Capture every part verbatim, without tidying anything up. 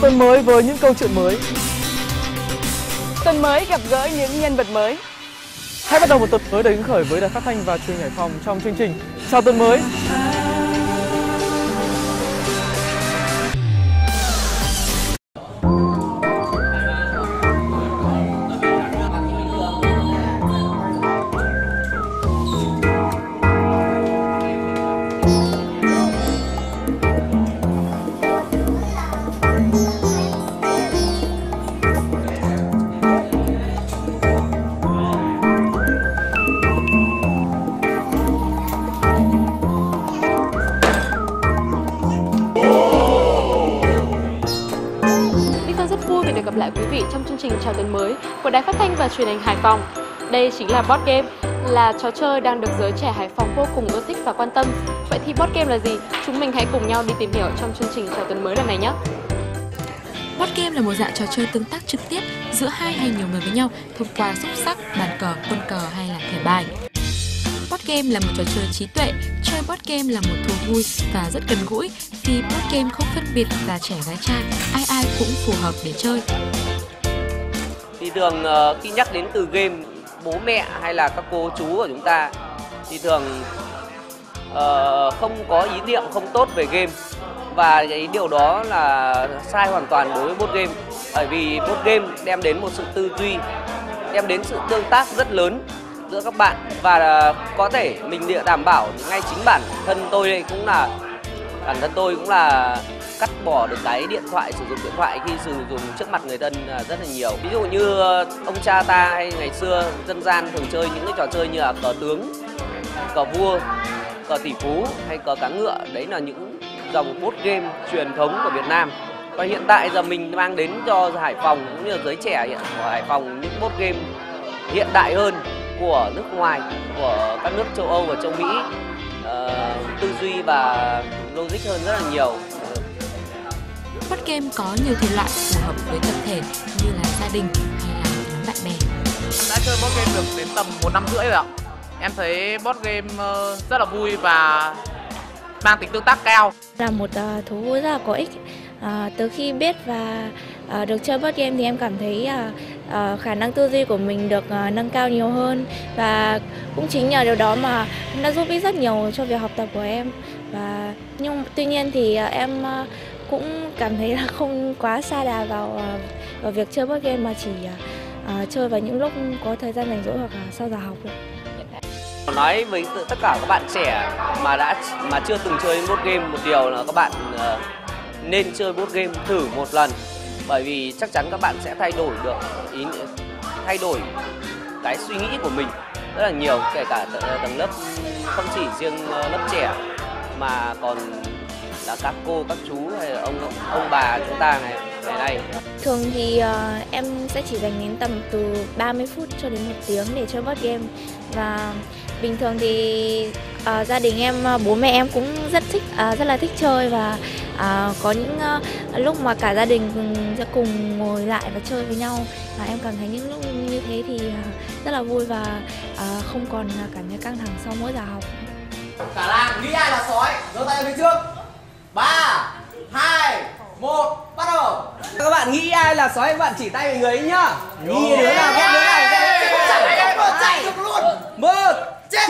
tuần mới với những câu chuyện mới. Tuần mới gặp gỡ những nhân vật mới. Hãy bắt đầu một tuần mới đầy hứng khởi với Đài Phát thanh và Truyền hình Hải Phòng trong chương trình Chào tuần mới. Được gặp lại quý vị trong chương trình Chào tuần mới của Đài Phát thanh và Truyền hình Hải Phòng. Đây chính là board game, là trò chơi đang được giới trẻ Hải Phòng vô cùng ưa thích và quan tâm. Vậy thì board game là gì? Chúng mình hãy cùng nhau đi tìm hiểu trong chương trình Chào tuần mới lần này nhé. Board game là một dạng trò chơi tương tác trực tiếp giữa hai hay nhiều người với nhau thông qua xúc xắc, bàn cờ, quân cờ hay là thẻ bài. Board game là một trò chơi trí tuệ. Chơi board game là một thú vui và rất gần gũi vì board game không phân biệt là trẻ gái trai, ai ai cũng phù hợp để chơi. Thì thường khi nhắc đến từ game, bố mẹ hay là các cô chú của chúng ta thì thường uh, không có ý niệm không tốt về game, và cái điều đó là sai hoàn toàn đối với board game. Bởi vì board game đem đến một sự tư duy, đem đến sự tương tác rất lớn giữa các bạn, và có thể mình địa đảm bảo ngay chính bản thân tôi đây cũng là bản thân tôi cũng là cắt bỏ được cái điện thoại, sử dụng điện thoại khi sử dụng trước mặt người thân rất là nhiều. Ví dụ như ông cha ta hay ngày xưa dân gian thường chơi những cái trò chơi như là cờ tướng, cờ vua, cờ tỷ phú hay cờ cá ngựa. Đấy là những dòng board game truyền thống của Việt Nam. Và hiện tại giờ mình mang đến cho Hải Phòng cũng như là giới trẻ hiện của Hải Phòng những board game hiện đại hơn của nước ngoài, của các nước châu Âu và châu Mỹ, uh, tư duy và logic hơn rất là nhiều. Board game có nhiều thể loại phù hợp với tập thể như là gia đình hay là nhóm bạn bè. Em đã chơi board game được đến tầm một năm rưỡi rồi ạ. Em thấy board game rất là vui và mang tính tương tác cao. Là một uh, thú vui rất là có ích. Uh, từ khi biết và uh, được chơi board game thì em cảm thấy uh, uh, khả năng tư duy của mình được uh, nâng cao nhiều hơn, và cũng chính nhờ điều đó mà nó giúp ích rất nhiều cho việc học tập của em. Và nhưng tuy nhiên thì uh, em uh, cũng cảm thấy là không quá sa đà vào, uh, vào việc chơi board game, mà chỉ uh, uh, chơi vào những lúc có thời gian rảnh rỗi hoặc là sau giờ học. Nói với tất cả các bạn trẻ mà đã mà chưa từng chơi board game, một điều là các bạn uh, nên chơi board game thử một lần, bởi vì chắc chắn các bạn sẽ thay đổi được ý thay đổi cái suy nghĩ của mình rất là nhiều, kể cả tầng lớp không chỉ riêng lớp trẻ mà còn là các cô, các chú hay là ông ông bà chúng ta này ngày nay. Thường thì uh, em sẽ chỉ dành đến tầm từ ba mươi phút cho đến một tiếng để chơi board game, và bình thường thì uh, gia đình em, bố mẹ em cũng rất thích uh, rất là thích chơi, và uh, có những uh, lúc mà cả gia đình sẽ cùng ngồi lại và chơi với nhau, và em cảm thấy những lúc như thế thì uh, rất là vui và uh, không còn cảm thấy căng thẳng sau mỗi giờ học. Cả làng nghĩ ai là sói, giơ tay lên phía trước. Ba, hai, một, bắt đầu. Các bạn nghĩ ai là sói, các bạn chỉ tay về người ấy nhá. Nghĩ đứa nào ghét đứa nào ghét. Chạy được luôn. Một, chết.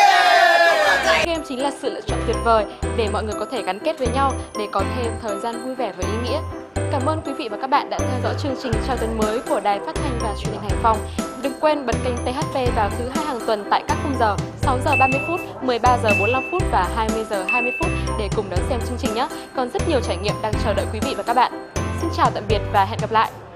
Game chính là sự lựa chọn tuyệt vời để mọi người có thể gắn kết với nhau, để có thêm thời gian vui vẻ và ý nghĩa. Cảm ơn quý vị và các bạn đã theo dõi chương trình Chào tuần mới của Đài Phát thanh và Truyền hình Hải Phòng. Đừng quên bật kênh tê hát pê vào thứ hai hàng tuần tại các khung giờ sáu giờ ba mươi phút, mười ba giờ bốn mươi lăm phút và hai mươi giờ hai mươi phút để cùng đón xem chương trình nhé. Còn rất nhiều trải nghiệm đang chờ đợi quý vị và các bạn. Xin chào tạm biệt và hẹn gặp lại.